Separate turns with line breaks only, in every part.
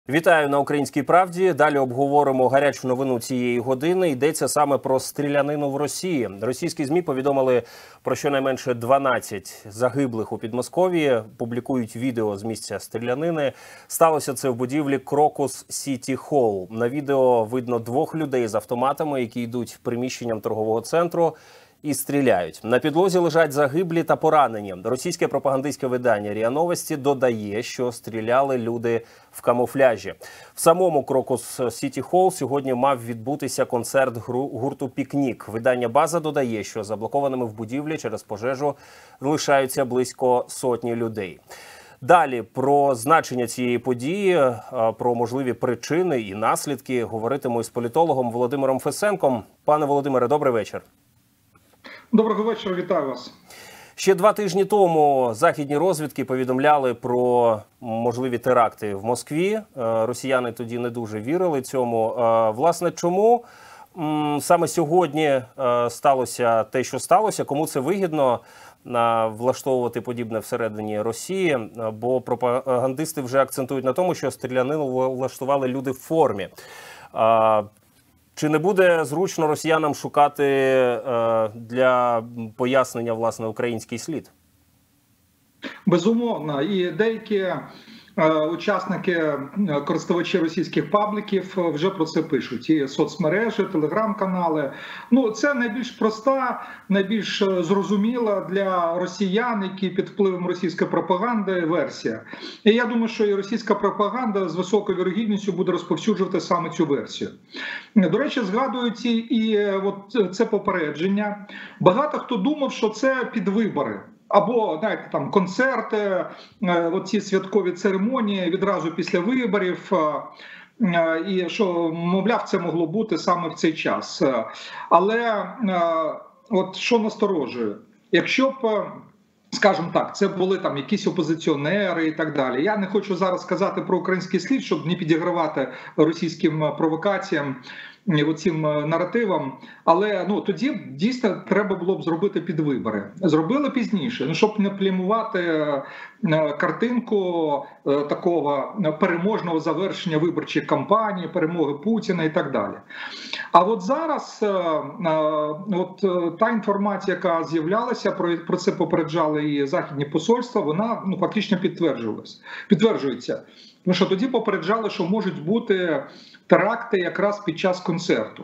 Вітаю на Українській правді. Далі обговоримо гарячу новину цієї години. Йдеться саме про стрілянину в Росії. Російські ЗМІ повідомили про щонайменше 12 загиблих у Підмосков'ї. Публікують відео з місця стрілянини. Сталося це в будівлі Крокус Сіті Холл. На відео видно двох людей з автоматами, які йдуть приміщенням торгового центру і стріляють. На підлозі лежать загиблі та поранені. Російське пропагандистське видання РІА Новості додає, що стріляли люди в камуфляжі. В самому Крокус Сіті Холл сьогодні мав відбутися концерт гурту «Пікнік». Видання «База» додає, що заблокованими в будівлі через пожежу лишаються близько сотні людей. Далі про значення цієї події, про можливі причини і наслідки говоритиму із політологом Володимиром Фесенком. Пане Володимире, добрий вечір.
Доброго вечора, вітаю вас.
Ще 2 тижні тому західні розвідки повідомляли про можливі теракти в Москві. Росіяни тоді не дуже вірили цьому. Власне, чому саме сьогодні сталося те, що сталося? Кому це вигідно влаштовувати подібне всередині Росії? Бо пропагандисти вже акцентують на тому, що стрілянину влаштували люди в формі. Чи не буде зручно росіянам шукати для пояснення, власне, український слід?
Безумовно. І деякі учасники, користувачі російських пабліків вже про це пишуть. І соцмережі, телеграм-канали. Ну, це найбільш проста, найбільш зрозуміла для росіян, які під впливом російської пропаганди, версія. І я думаю, що і російська пропаганда з високою вірогідністю буде розповсюджувати саме цю версію. До речі, згадують і от це попередження. Багато хто думав, що це під вибори. Або, знаєте, там концерти, оці святкові церемонії відразу після виборів, і що, мовляв, це могло бути саме в цей час. Але от що насторожує? Якщо б, скажімо так, це були там якісь опозиціонери і так далі. Я не хочу зараз сказати про український слід, щоб не підігравати російським провокаціям, оцим наративам, але тоді дійсно треба було б зробити під вибори. Зробили пізніше, щоб не плімувати картинку такого переможного завершення виборчої кампанії, перемоги Путіна і так далі. А от зараз та інформація, яка з'являлася, про це попереджали і західні посольства, вона фактично підтверджується. Тому що тоді попереджали, що можуть бути теракти якраз під час концерту.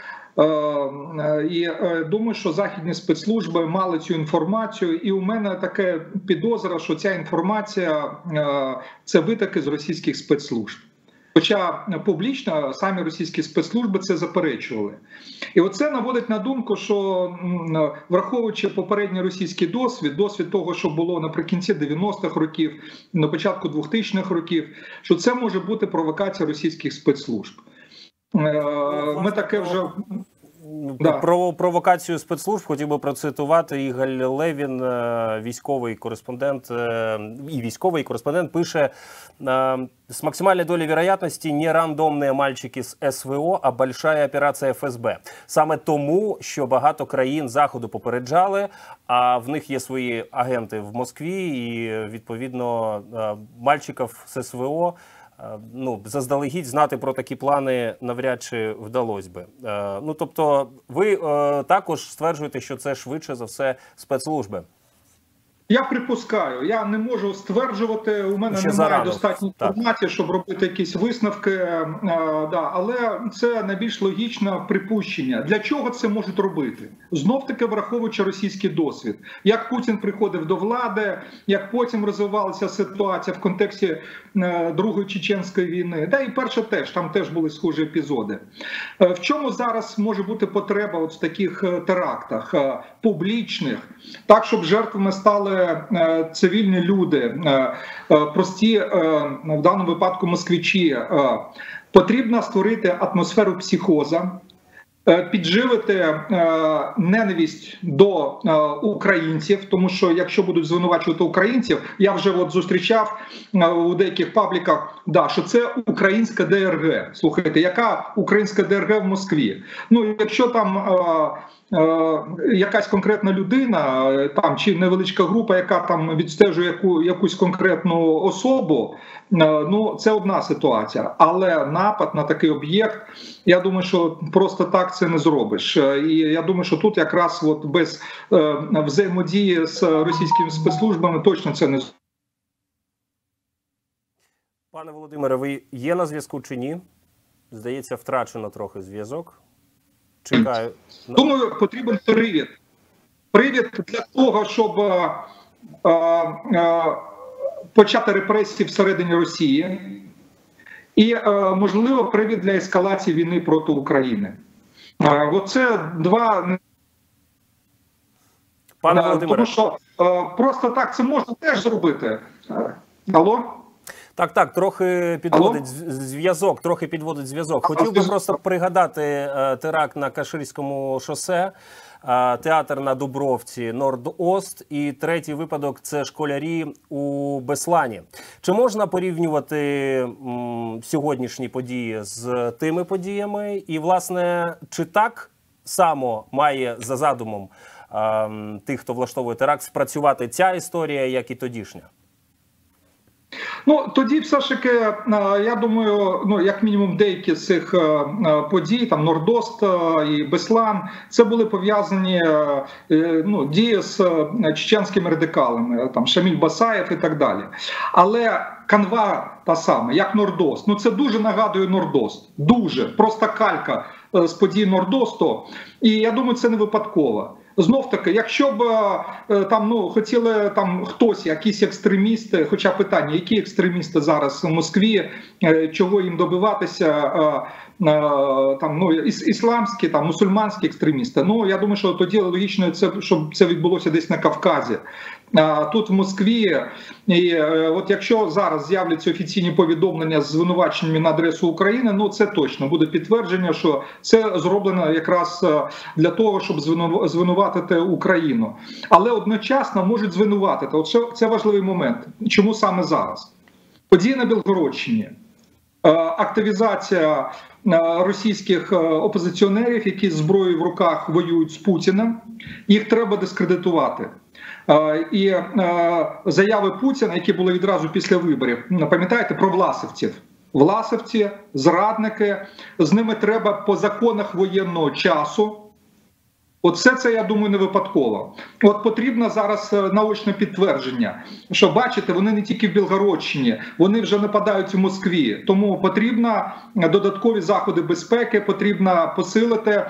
І думаю, що західні спецслужби мали цю інформацію. І у мене таке підозра, що ця інформація – це витоки з російських спецслужб. Хоча публічно самі російські спецслужби це заперечували. І оце наводить на думку, що враховуючи попередній російський досвід того, що було наприкінці 90-х років, на початку 2000-х років, що це може бути провокація російських спецслужб. Ми таке вже...
Про провокацію спецслужб хотів би процитувати Ігор Левін, військовий кореспондент, пише: «С максимальной долей вероятности не рандомні мальчики з СВО, а большая операція ФСБ». Саме тому, що багато країн Заходу попереджали, а в них є свої агенти в Москві, і, відповідно, мальчиків з СВО заздалегідь знати про такі плани навряд чи вдалося би. Тобто ви також стверджуєте, що це швидше за все спецслужби?
Я припускаю, я не можу стверджувати, у мене немає достатньо інформації, щоб робити якісь висновки, але це найбільш логічне припущення. Для чого це можуть робити? Знов-таки враховуючи російський досвід. Як Путін приходив до влади, як потім розвивалася ситуація в контексті Другої Чеченської війни. І перша теж, там теж були схожі епізоди. В чому зараз може бути потреба в таких терактах публічних, так, щоб жертвами стали цивільні люди, прості, в даному випадку москвичі? Потрібно створити атмосферу психоза, підживити ненависть до українців, тому що якщо будуть звинувачувати українців, я вже от зустрічав у деяких пабліках, що це українська ДРГ. Слухайте, яка українська ДРГ в Москві? Ну, якщо там якась конкретна людина, там чи невеличка група, яка там відстежує якусь конкретну особу, ну це одна ситуація. Але напад на такий об'єкт, я думаю, що просто так це не зробиш. І я думаю, що тут якраз от без взаємодії з російськими спецслужбами точно це не зробиш.
Пане Володимире, ви є на зв'язку чи ні? Здається, втрачено трохи зв'язок. Чекаю.
Думаю, потрібен привід. Привід для того, щоб почати репресії всередині Росії. І, можливо, привід для ескалації війни проти України. Оце два...
Пане Володимире.
Тому що просто так це можна теж зробити. Алло?
Так, трохи підводить зв'язок, Хотів би просто пригадати теракт на Каширському шосе, театр на Дубровці, Норд-Ост і третій випадок – це школярі у Беслані. Чи можна порівнювати сьогоднішні події з тими подіями? І, власне, чи так само має за задумом тих, хто влаштовує теракт, спрацювати ця історія, як і тодішня?
Ну, тоді все ж таки, я думаю, ну, як мінімум деякі з цих подій, там Нордост і Беслан, це були пов'язані дії з чеченськими радикалами, там Шаміль Басаєв і так далі. Але канва та сама, як Нордост, ну це дуже нагадує Нордост, дуже, просто калька з подій Нордосту, і я думаю, це не випадково. Знов таки, якщо б там хотіли там хтось, якісь екстремісти, хоча питання, які екстремісти зараз у Москві, чого їм добиватися, ісламські, там мусульманські екстремісти. Ну я думаю, що тоді логічно щоб це відбулося десь на Кавказі. Тут в Москві, і от якщо зараз з'являться офіційні повідомлення з звинуваченнями на адресу України, ну це точно буде підтвердження, що це зроблено якраз для того, щоб звинуватити Україну. Але одночасно можуть звинуватити. От це важливий момент. Чому саме зараз? Події на Білгородщині, активізація російських опозиціонерів, які з зброєю в руках воюють з Путіним, їх треба дискредитувати. І заяви Путіна, які були відразу після виборів, пам'ятаєте, про власовців. Власовці, зрадники, з ними треба по законах воєнного часу. Оце це, я думаю, не випадково. От потрібно зараз наочне підтвердження, що, бачите, вони не тільки в Білгородщині, вони вже нападають у Москві. Тому потрібно додаткові заходи безпеки, потрібно посилити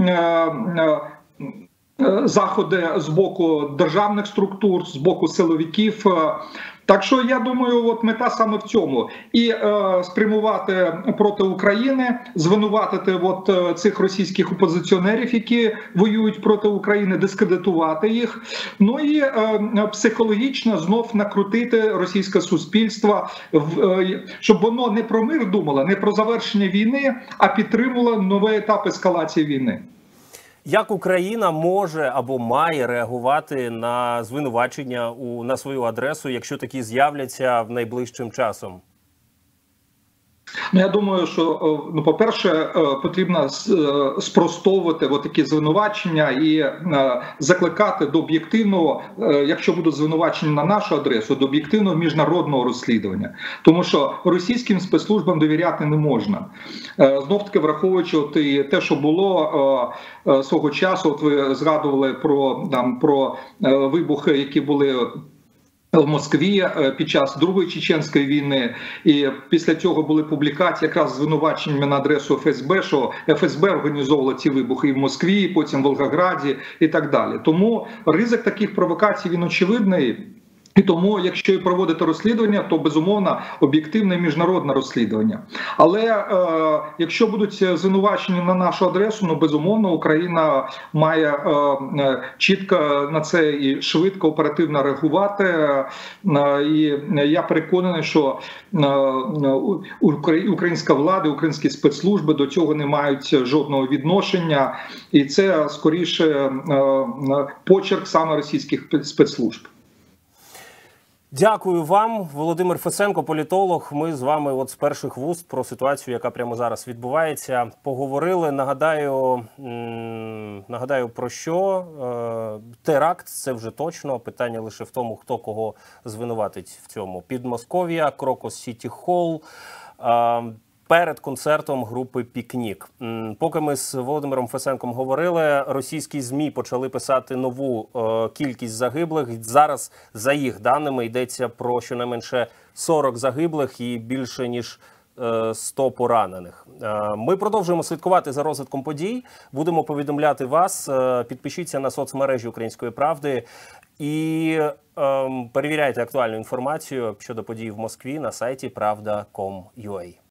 заходи з боку державних структур, з боку силовиків. Так що, я думаю, от мета саме в цьому. І спрямувати проти України, звинуватити от цих російських опозиціонерів, які воюють проти України, дискредитувати їх. Ну і психологічно знов накрутити російське суспільство, щоб воно не про мир думало, не про завершення війни, а підтримувало новий етап ескалації війни.
Як Україна може або має реагувати на звинувачення на свою адресу, якщо такі з'являться в найближчим часом?
Ну, я думаю, що, по-перше, потрібно спростовувати такі звинувачення і закликати до об'єктивного, якщо будуть звинувачення на нашу адресу, до об'єктивного міжнародного розслідування. Тому що російським спецслужбам довіряти не можна. Знов-таки, враховуючи те, що було свого часу, от ви згадували про вибухи, які були в Москві під час Другої Чеченської війни, і після цього були публікації якраз з звинуваченнями на адресу ФСБ, що ФСБ організовувало ці вибухи і в Москві, і потім в Волгограді і так далі. Тому ризик таких провокацій, він очевидний. І тому, якщо і проводити розслідування, то безумовно об'єктивне міжнародне розслідування. Але якщо будуть звинувачення на нашу адресу, ну безумовно Україна має чітко на це і швидко, оперативно реагувати. І я переконаний, що українська влада, українські спецслужби до цього не мають жодного відношення, і це скоріше почерк саме російських спецслужб.
Дякую вам, Володимир Фесенко, політолог. Ми з вами от з перших вуст про ситуацію, яка прямо зараз відбувається, поговорили. Нагадаю про що. Теракт – це вже точно. Питання лише в тому, хто кого звинуватить в цьому. Підмосков'я, Крокус Сіті Холл. Перед концертом групи «Пікнік». Поки ми з Володимиром Фесенком говорили, російські ЗМІ почали писати нову кількість загиблих. Зараз, за їх даними, йдеться про щонайменше 40 загиблих і більше ніж 100 поранених. Ми продовжуємо слідкувати за розвитком подій. Будемо повідомляти вас. Підпишіться на соцмережі «Української правди» і перевіряйте актуальну інформацію щодо подій в Москві на сайті pravda.com.ua.